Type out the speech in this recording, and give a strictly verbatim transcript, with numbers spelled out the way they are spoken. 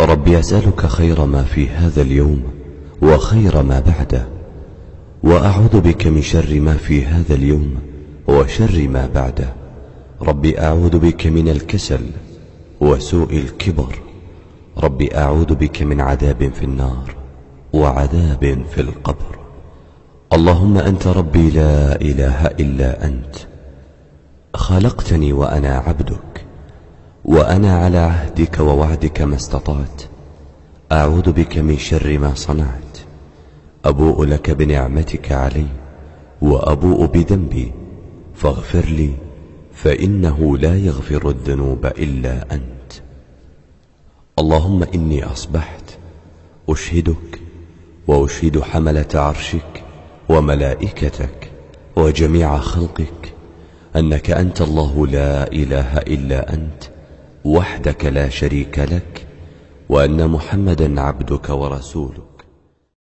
ربي أسألك خير ما في هذا اليوم وخير ما بعده، وأعوذ بك من شر ما في هذا اليوم وشر ما بعده. ربي أعوذ بك من الكسل وسوء الكبر. ربي أعوذ بك من عذاب في النار وعذاب في القبر. اللهم أنت ربي لا إله إلا أنت، خلقتني وأنا عبدك، وأنا على عهدك ووعدك ما استطعت. أعوذ بك من شر ما صنعت. أبوء لك بنعمتك علي وأبوء بذنبي، فاغفر لي فإنه لا يغفر الذنوب إلا أنت. اللهم إني أصبحت أشهدك وأشهد حملة عرشك وملائكتك وجميع خلقك أنك أنت الله لا إله إلا أنت وحدك لا شريك لك، وأن محمدا عبدك ورسولك.